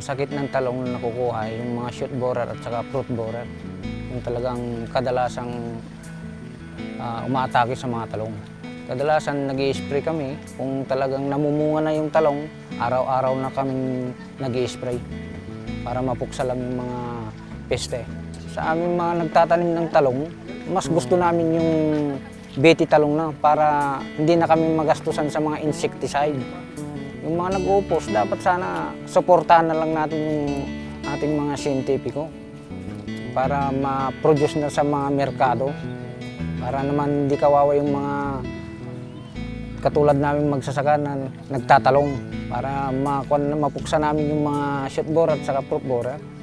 sakit ng talong na nakukuha yung mga shoot borer at saka fruit borer. Yung talagang kadalasang umaatake sa mga talong. Kadalasan nag-i-spray kami kung talagang namumunga na yung talong, araw-araw na kaming nag-i-spray para mapuksa lang yung mga peste. Sa aming mga nagtatanim ng talong, mas gusto namin yung beti talong na para hindi na kami magastusan sa mga insecticide. Yung mga nag-uupos, dapat sana suportahan na lang natin yung ating mga siyentipiko para ma-produce na sa mga merkado. Para naman hindi kawawa yung mga katulad namin magsasaka na nagtatalong para mapuksa namin yung mga shoot borer at saka fruit borer.